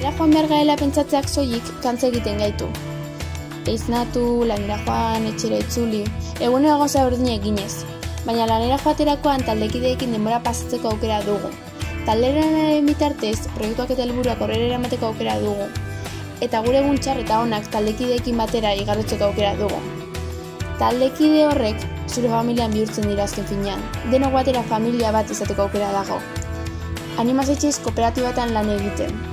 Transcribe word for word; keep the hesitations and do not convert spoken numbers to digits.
Lanera joan behar gaela pentsatzeak soilik kantza egiten gaitu. Eiznatu, lanera joan, etxera itzuli, egunero gauza berdina eginez. Baina lanera joaterakoan taldekideekin denbora pasatzeko aukera dugu. Taldearen bitartez, proiektuak eta helburuak aurrera eramateko aukera dugu. Eta gure egun txar eta onak taldekideekin batera igarotzeko aukera dugu. Taldekide horrek zure familian bihurtzen dira azken finean. Denok batera familia bat izateko aukera dago. Animaz etxez kooperatibatan lan egiten.